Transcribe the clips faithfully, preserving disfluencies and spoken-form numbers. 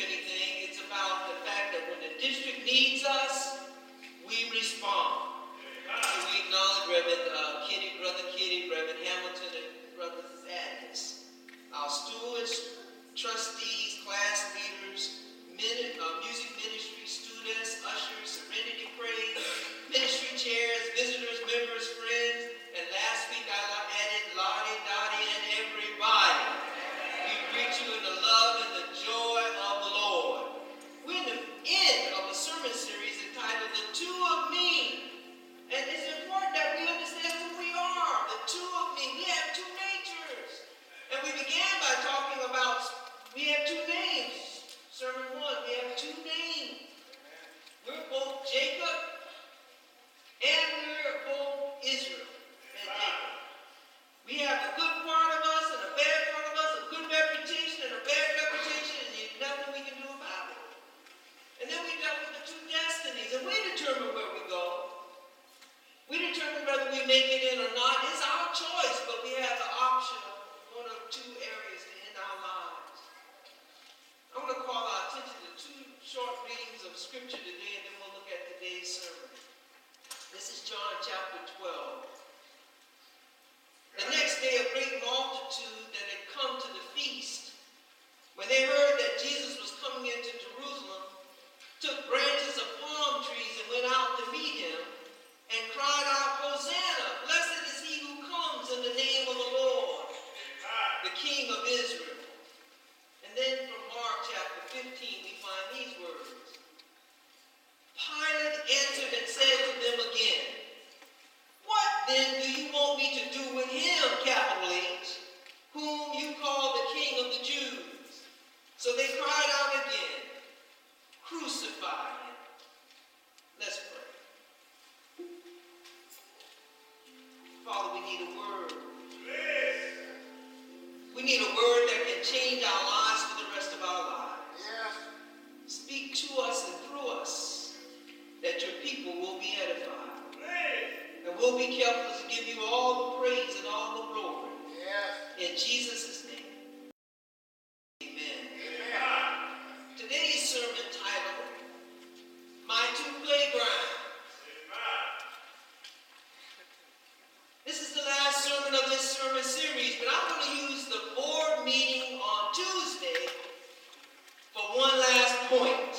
anything, it's about the fact that when the district needs us, we respond. So we acknowledge Reverend uh, Kitty, Brother Kitty, Reverend Hamilton, and Brother Thaddeus. Our stewards, trustees, class leaders, min uh, music ministry, students, ushers, serenity praise, ministry chairs, visitors, members, friends, and last week I added Lottie, Dottie, and everybody. We greet you in the love and the joy of the Lord. We're in the end of a sermon series entitled The Two of Me. And it's important that we understand who we are, the two of me. We have two natures. And we began by talking about, we have two names. Sermon one, we have two names. We're both Jacob and we're both Israel and Jacob. We have a good part of us and a bad part of us, a good reputation and a bad reputation, and there's nothing we can do about it. And then we dealt with the two destinies, and we determine where we go. We determine whether we make it in or not. It's our choice, but we have the option of one or two areas to end our lives. I want to call our attention to two short readings of Scripture today, and then we'll look at today's sermon. This is John chapter twelve. The next day, a great multitude that had come to the feast, when they heard that Jesus was coming into Jerusalem, took branches of palm trees and went out to meet him, and cried out, Hosanna, blessed is he who comes in the name of the Lord, the King of Israel. And then from Mark chapter fifteen, we find these words. Pilate answered and said to them again, what then do you want me to do with him, capital H, whom you call the King of the Jews? So they cried out again, crucify him. Let's pray. Father, we need a word. We need a word that can change our lives for the rest of our lives. Yes. Speak to us and through us, that your people will be edified. And we'll be careful to give you all the praise and all the glory. Yes. In Jesus' name. Amen. Amen. Today's sermon title, My Two Playgrounds. This is the last sermon of this sermon series, but I'm going to use the board meeting on Tuesday for one last point.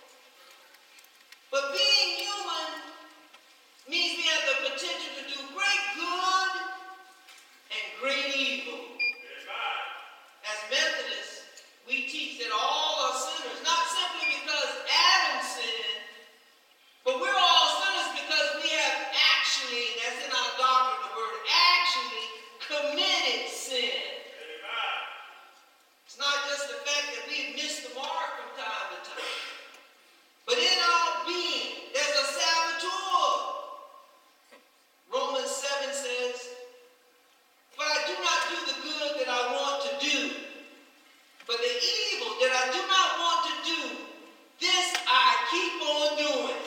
But being human means we have the potential to do great good and great evil. As Methodists, we teach that all are sinners, not simply because Adam sinned, but we're all sinners because we have actually, and that's in our doctrine, the word actually, committed sin. Amen. It's not just the fact that we've missed the mark from time to time, but in our being, there's a saboteur. Romans seven says, for I do not do the good that I want to do, but the evil that I do not want to do, this I keep on doing.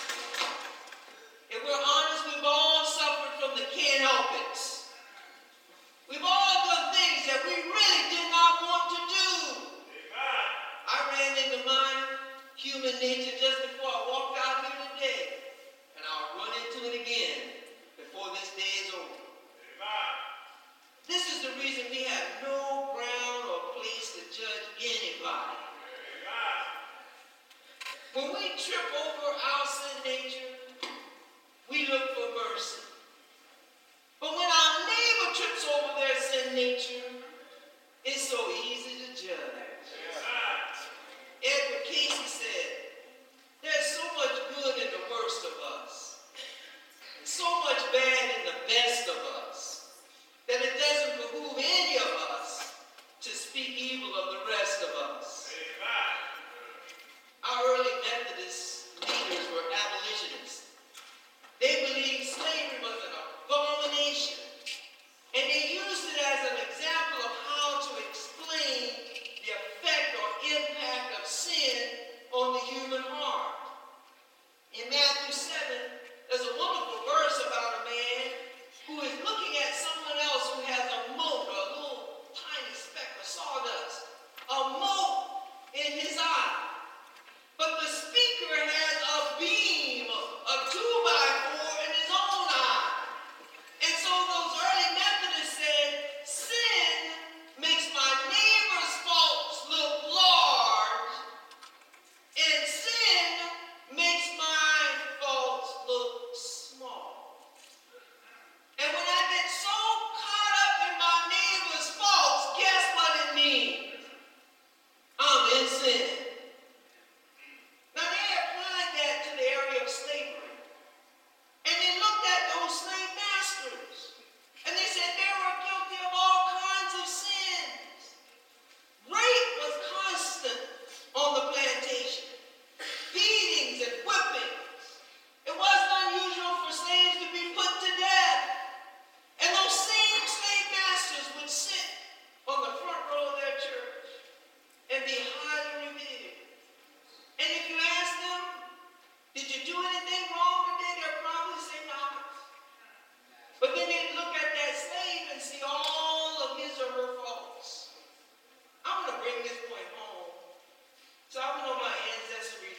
If we're honest, we've all suffered from the can't help it. We've all done things that we really did not want to do. Amen. I ran into my human nature just before I walked out here today, and I'll run into it again before this day is over. Amen. This is the reason we have no ground or place to judge anybody. Amen. When we trip over our sin nature, we look for mercy. But when our neighbor trips over their sin nature, it's so easy to judge. Yes. Edward Casey said, there's so much good in the worst of us, and so much bad in the best of us, that it doesn't behoove any of us to speak evil of the rest of us. Amen. Our early Methodist leaders were abolitionists. They believed slavery was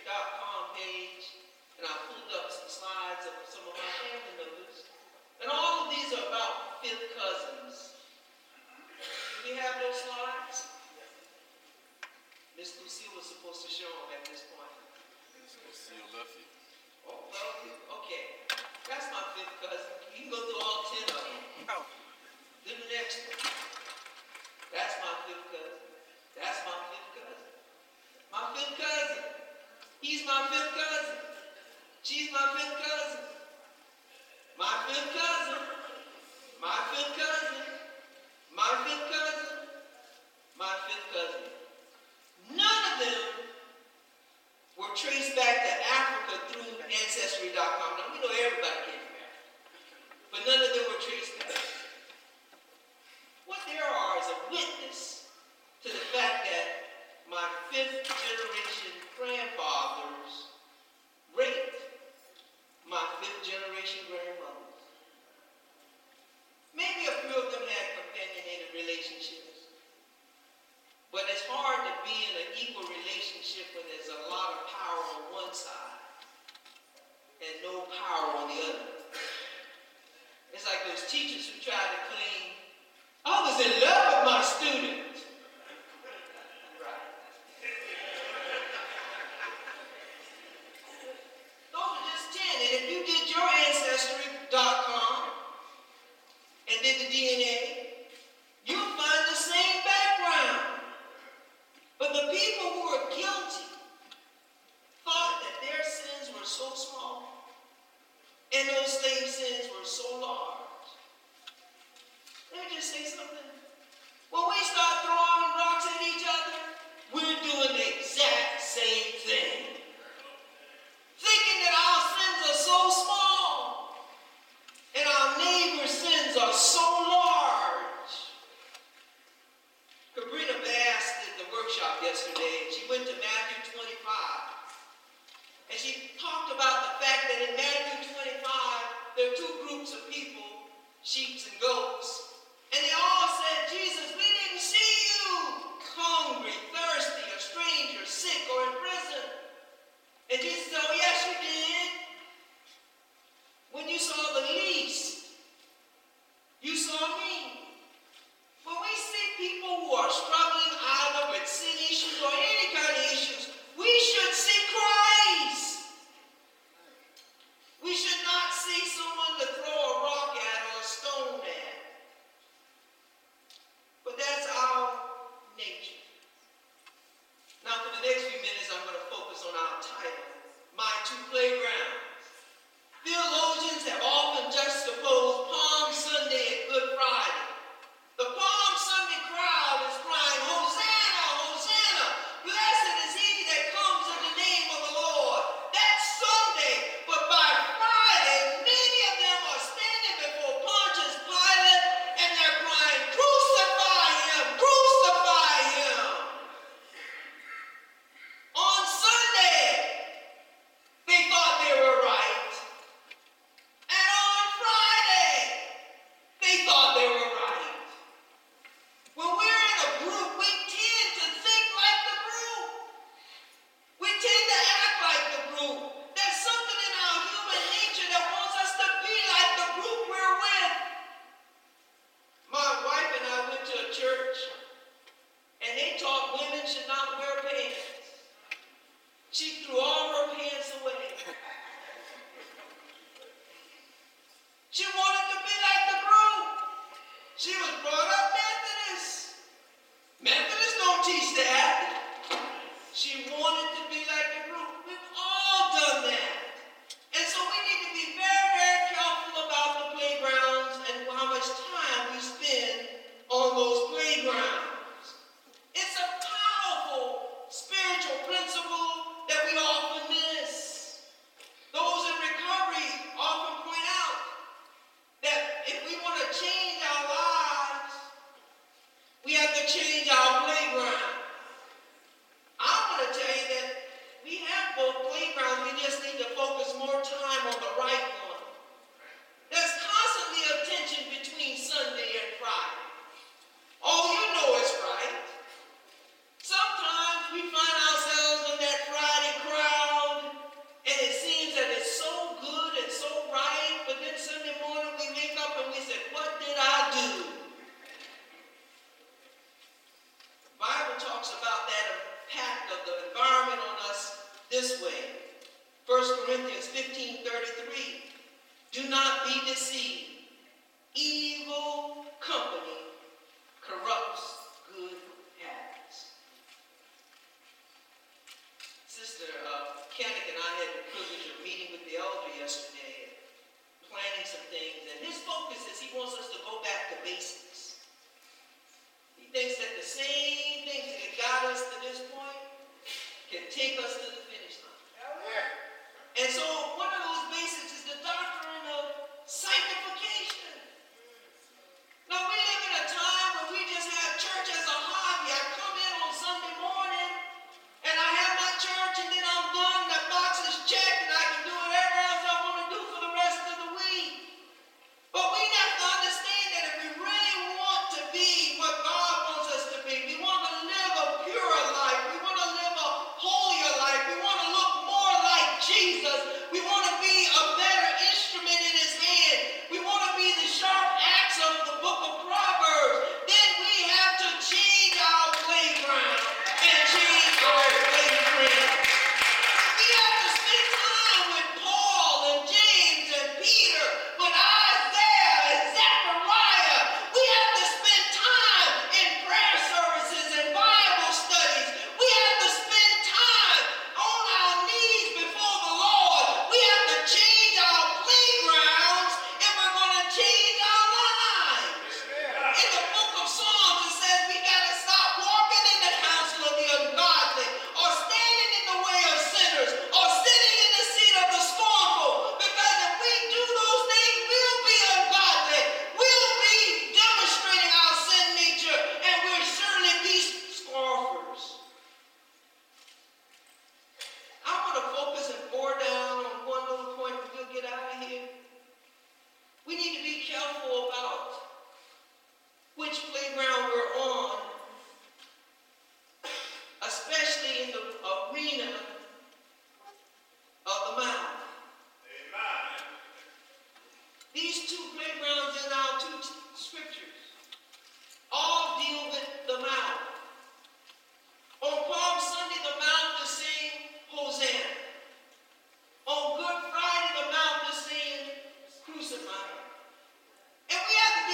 dot com page, and I pulled up some slides of some of my family members. And all of these are about fifth cousins. Do we have those slides? Miss Lucille was supposed to show them at this point. Miss Lucille left you. Oh, well, okay. That's my fifth cousin. You can go through all ten of them. Oh. Then the next one. That's my fifth cousin. That's my fifth cousin. My fifth cousin. He's my fifth cousin. She's my fifth cousin. My fifth cousin. My fifth cousin. My fifth cousin. My fifth cousin. None of them were traced back to Africa through Ancestry dot com. Now, we know everybody came from Africa, but none of them were traced back. What there are is a witness to the fact that my fifth generation grandfathers raped my fifth generation grandmothers. Maybe a few of them had companionated relationships, but it's hard to be in an equal relationship when there's a lot of power on one side and no power on the other. It's like those teachers who try to claim, I was in love with my student. Right. Those are just ten. And if you did your Ancestry dot com and did the D N A, you'll find the same background. But the people who are guilty thought that their sins were so small and those slave sins were so large. Let me just say something. When we start throwing rocks at each other, we're doing the exact same thing. Thinking that our sins are so small and our neighbor's sins are so large. Cabrina Bass did the workshop yesterday, and she went to Matthew twenty-five. And she talked about the fact that in Matthew twenty-five, there are two groups of people, sheep and goats. And they all said, Jesus, we didn't see you hungry, thirsty, a stranger, sick, or in prison. And Jesus said, oh, yes, you did. When you saw the least, you saw me. When we see people who are struggling either with sin issues or any kind of issues, we should see Christ. We should not see someone to throw a rock at or a stone at. But that's our nature. Now, for the next few minutes, I'm going to focus on our title, My Two Playgrounds. Theologians have often juxtaposed Palm Sunday and Good Friday. The Palm Sunday crowd is crying, Hosanna, Hosanna, blessed is he that comes in the name of the Lord. That's Sunday, but by Friday, many of them are standing before Pontius Pilate and they're crying, crucify him, crucify him. On Sunday, they thought they were right. And on Friday, they thought they were right. When we're in a group, we tend to think like the group. We tend to act like the group. There's something in our human nature that wants us to be like the group we're with. My wife and I went to a church, and they taught women should not wear pants. She threw all her pants away. She wanted to be like the group. She was brought up Methodist. Methodists don't teach that. She wanted to be like the group. We've all done that. And so we need to be very, very careful about the playgrounds and how much time we spend on those playgrounds. It's a powerful spiritual principle that we often miss. Those in recovery often point out that if we want to change our lives, First Corinthians fifteen thirty-three. Do not be deceived. Evil company corrupts good habits. Sister uh, Kannick and I had the privilege of meeting with the elder yesterday and planning some things. And his focus is he wants us to go back to basics. He thinks that the same things that got us to this point can take us to the finish line. And so one of those basics is the doctrine of sanctification. Now we live in a time when we just have church as a hobby. I come in on Sunday morning and I have my church and then I'm done, that box is checked and I can do whatever else I want to do for the rest of the week. But we have to understand that if we really want to be what God wants us to be, we want to live a purer life, we want to live a holier life, we want to look more like Jesus, we want to be a better instrument in his hand, we want to be the sharp axe of the book of Proverbs, then we have to change our playground and change our playground. We have to spend time with Paul and James and Peter, with Isaiah and Zechariah. We have to spend time in prayer services and Bible studies. We have to spend time on our knees before the Lord. We have to change our playgrounds if we're going to change our lives. In the book of Psalms, it says we got to stop walking in the counsel of the ungodly, or standing in the way of sinners, or sitting in the seat of the scornful. Because if we do those things, we'll be ungodly. We'll be demonstrating our sin nature, and we'll surely be scoffers. I want to focus and bore down on one little point and we'll get out of here. We need to be careful about which playground we're on, especially in the arena of the mouth. These two playgrounds in our two scriptures all deal with the mouth. On Palm Sunday, the mouth is saying, Hosanna. On Good Friday, the mouth is saying, crucify him. And we have to be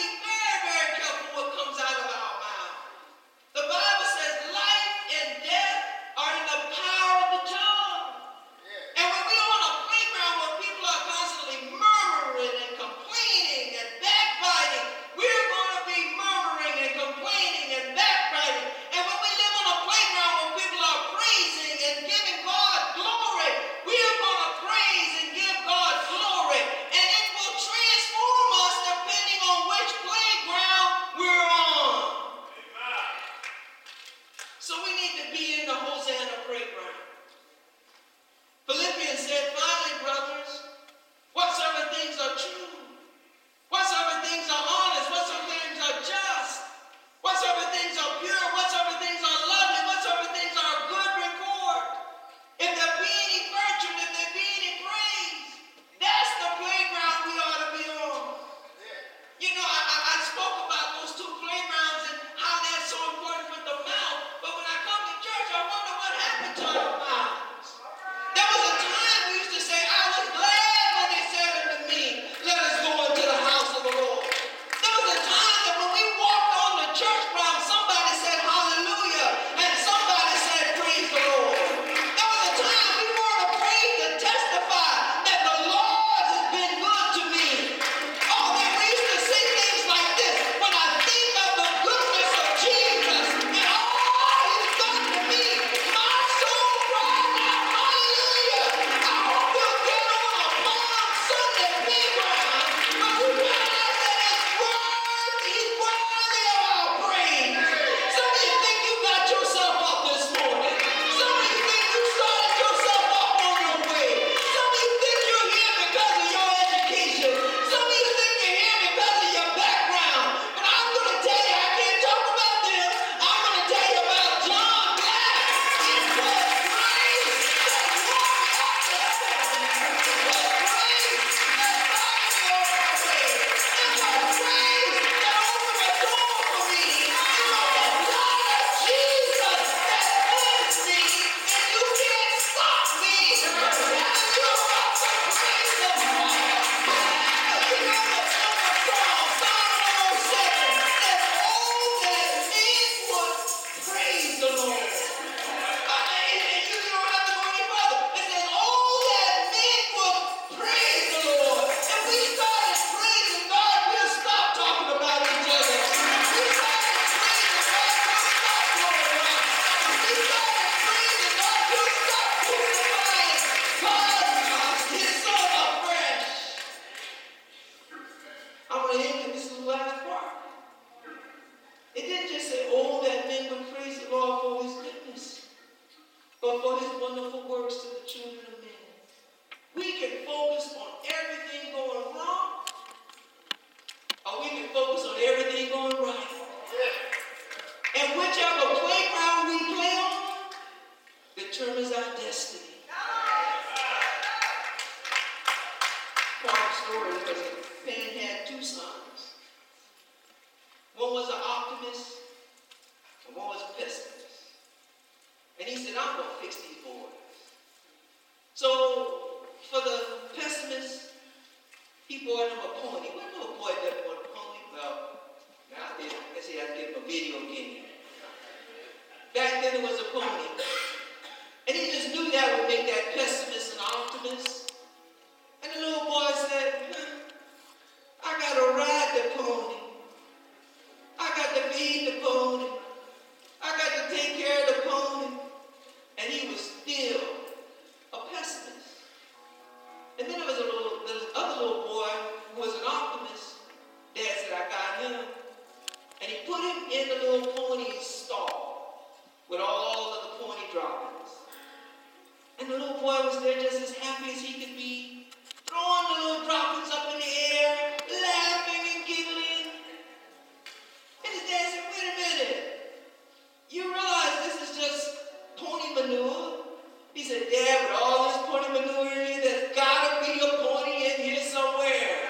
for the pessimist, he bought him a pony. What little boy doesn't want a pony? Well, now I guess he had to get him a video game. Back then it was a pony. And he just knew that would make that pessimist an optimist. And the little boy said, hmm, I got to ride the pony. I got to feed the pony. I got to take care of the pony. And he was still a pessimist. And then there was a little, there was other little boy who was an optimist. Dad said, I got him. And he put him in the little pony's stall with all of the pony droppings. And the little boy was there just as happy as he could be, throwing the little droppings up in the air, laughing and giggling. And his dad said, wait a minute. You realize this is just pony manure? He said, Dad, with all this pony manure in here, there's got to be a pony in here somewhere.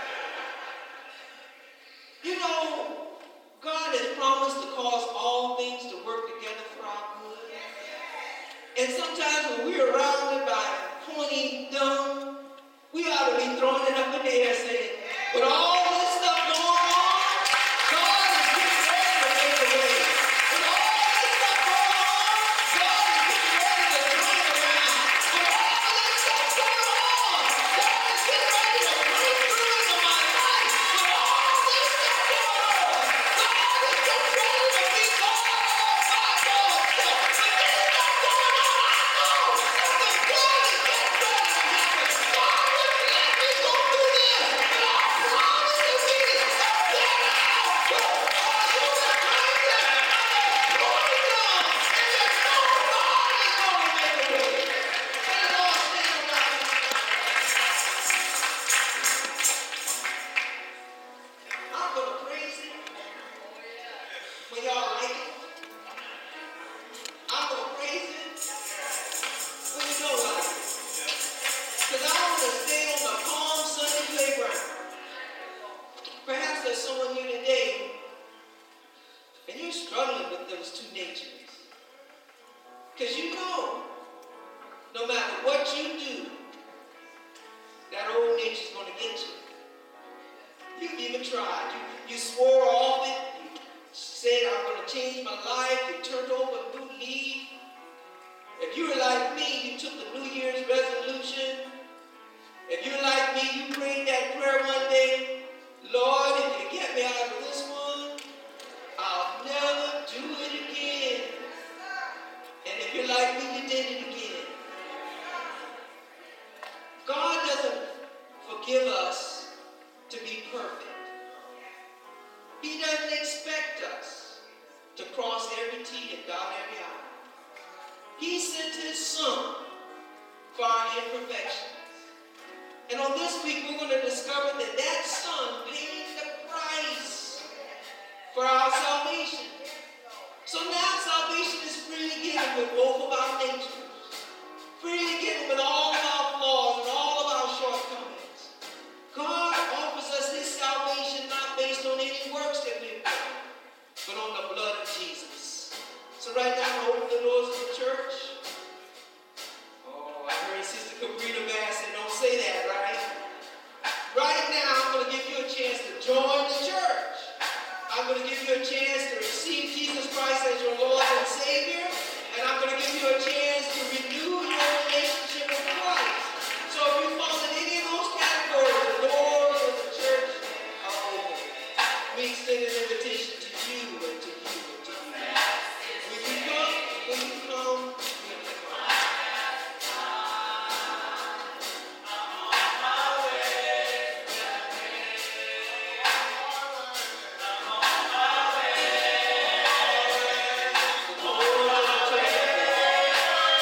You know, God has promised to cause all things to work together for our good. And sometimes when we're surrounded by pony dung, we ought to be throwing it up in the air saying, with all this stuff going on, God is getting ready to make a way. With all this stuff going on, God is getting ready to turn it around. With all this stuff going on, God is getting ready to break through into my life. With all this stuff going on, God is getting ready to be God all by God's self. With this stuff going on, I know that the God is getting ready to happen. God wouldn't let me go through this, but I promise to be a better outcome. All you can claim that I'm going down, and there's no God is going to make a way. And the Lord stand around. I'm going to praise Him when y'all like it. I'm going to praise Him when you don't like it. Because I want to stay on the calm Sunday playground. Perhaps there's someone here today and you're struggling with those two natures. Because you know, no matter what you do, that old nature's going to get you. You've even tried. You, you swore off it. You said, I'm going to change my life. You turned over a new leaf. If you were like me, you took the New Year's resolution. If you're like me, you prayed that prayer one day, Lord, if you get me out of this one, I'll never do it again. And if you're like me, you did it again. God doesn't forgive us to be perfect. He doesn't expect us to cross every T and dot every I. He sent His Son for our imperfections. And on this week, we're going to discover that that Son paid the price for our salvation. So now salvation is freely given with both of our natures. Freely given with all of our flaws and all of our shortcomings. God offers us His salvation not based on any works that we've done, but on the blood of Jesus. So right now, open the doors of the church. Oh, I heard Sister Cabrina Bass say, don't say that, right? Right now, I'm going to give you a chance to join the church. I'm going to give you a chance to receive Jesus Christ as your Lord and Savior. And I'm going to give you a chance to renew your relationship with Christ. So if you fall in any of those categories, the doors of the church are open. We extend an invitation to you and to you and to you. Will you come? Will you come? Will you come? The doors of the church are open.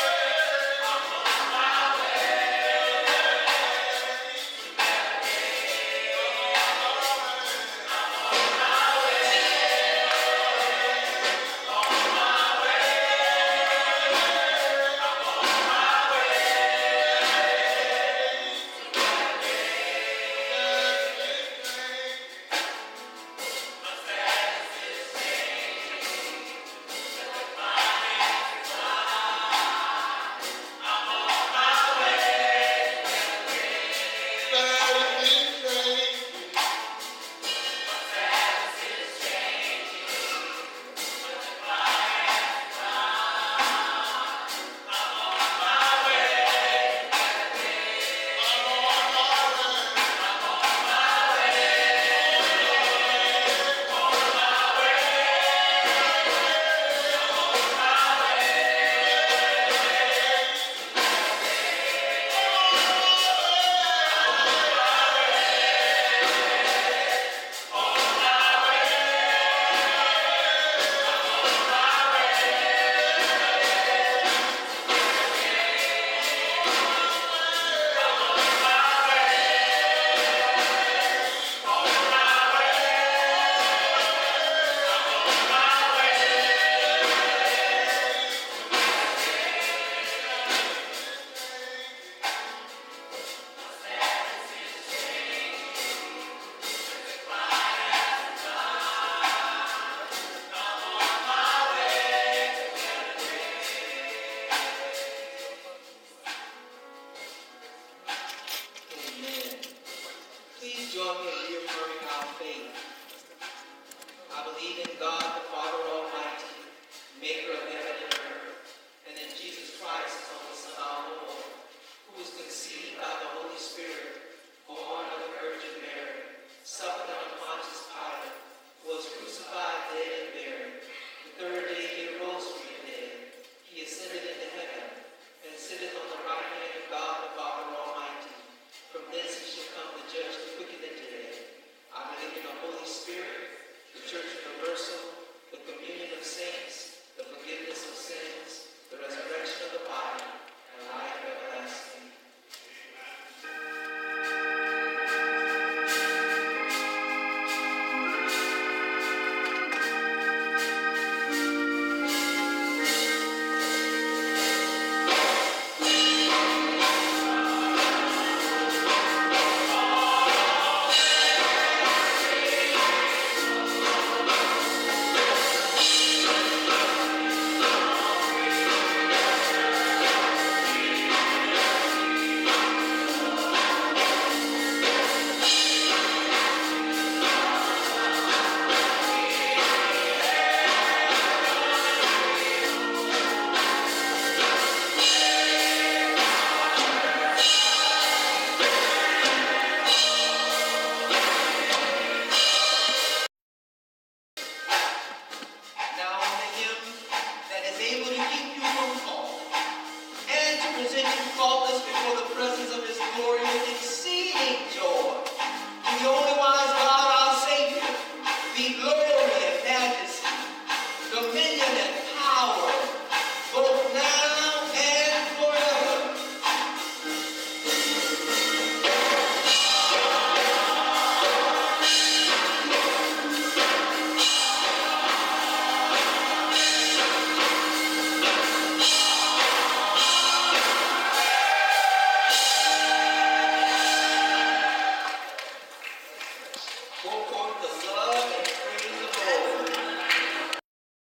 the president